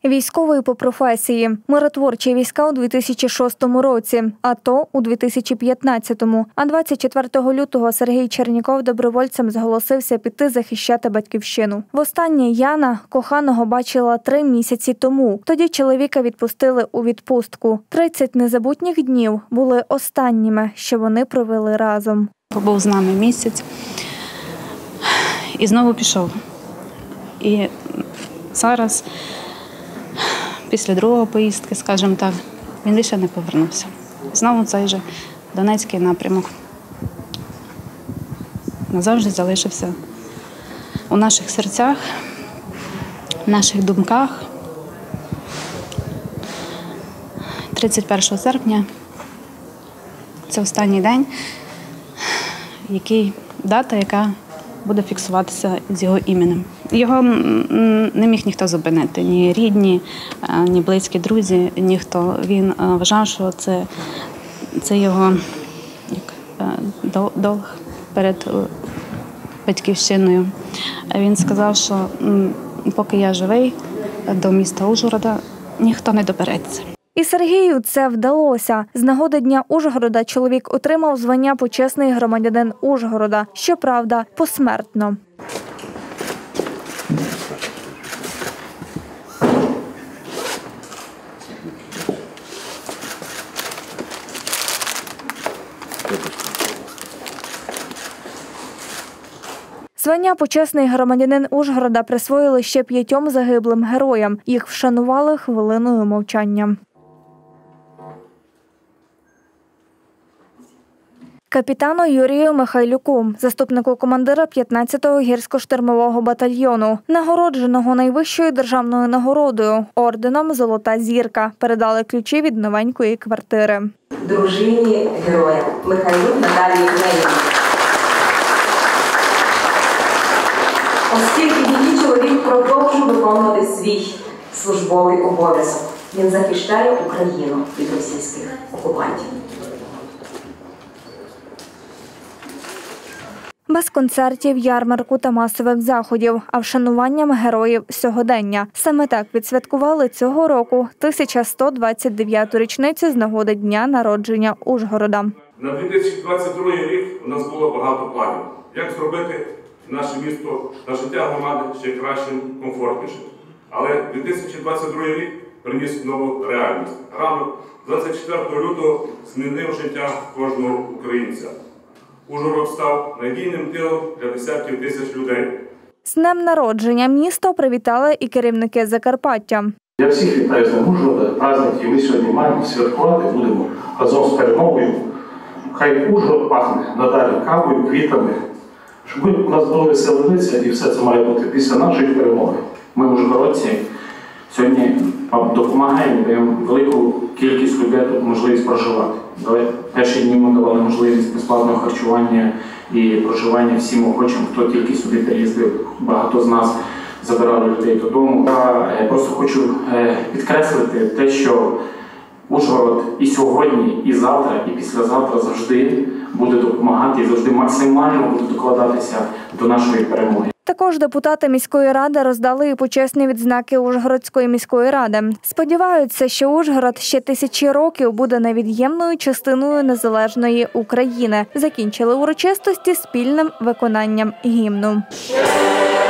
Військовий по професії. Миротворчі війська у 2006 році, АТО у 2015-му. А 24 лютого Сергій Черніков добровольцем зголосився піти захищати батьківщину. Востаннє Яна коханого бачила 3 місяці тому. Тоді чоловіка відпустили у відпустку. 30 незабутніх днів були останніми, що вони провели разом. Побув з нами місяць і знову пішов. І зараз, після другого поїздки, скажімо так, він більше не повернувся. Знову цей же Донецький напрямок назавжди залишився у наших серцях, в наших думках. 31 серпня – це останній день, дата, яка буде фіксуватися з його іменем. Його не міг ніхто зупинити, ні рідні, ні близькі друзі, ніхто. Він вважав, що це його долг перед батьківщиною. Він сказав, що поки я живий, до міста Ужгорода ніхто не добереться. І Сергію це вдалося. З нагоди Дня Ужгорода чоловік отримав звання «Почесний громадянин Ужгорода». Щоправда, посмертно. Звання «Почесний громадянин Ужгорода» присвоїли ще 5 загиблим героям. Їх вшанували хвилиною мовчання. Капітану Юрію Михайлюку, заступнику командира 15-го гірсько-штурмового батальйону, нагородженого найвищою державною нагородою – орденом «Золота зірка», передали ключі від новенької квартири. Дружині героя Михайлюк Наталії Євгенівні. Оскільки її чоловік продовжує виконувати свій службовий обов'язок, він захищає Україну від російських окупантів. Без концертів, ярмарку та масових заходів, а вшануванням героїв сьогодення. Саме так відсвяткували цього року 1129-ту річницю з нагоди дня народження Ужгорода. На 2022 рік у нас було багато планів. Як зробити наше місто та життя громади ще кращим, комфортнішим. Але 2022 рік приніс нову реальність. Ранок 24 лютого змінив життя кожного українця. Ужгород став надійним тилом для десятків тисяч людей. З днем народження місто привітали і керівники Закарпаття. Я всіх вітаю з Днем Ужгорода. Праздник, який ми сьогодні маємо святкувати, будемо разом з перемогою. Хай Ужгород пахне надалі кавою, квітами, щоб у нас було веселе лиця, і все це має бути після нашої перемоги. Ми, ужгородці, сьогодні допомагаємо, даємо велику кількість людей тут можливість проживати. Перші дні ми давали можливість безплатного харчування і проживання всім охочим, хто тільки сюди приїздив. Багато з нас забирали людей додому. Я просто хочу підкреслити те, що Ужгород і сьогодні, і завтра, і післязавтра завжди буде допомагати і завжди максимально буде докладатися до нашої перемоги. Також депутати міської ради роздали і почесні відзнаки Ужгородської міської ради. Сподіваються, що Ужгород ще тисячі років буде невід'ємною частиною незалежної України. Закінчили урочистості спільним виконанням гімну.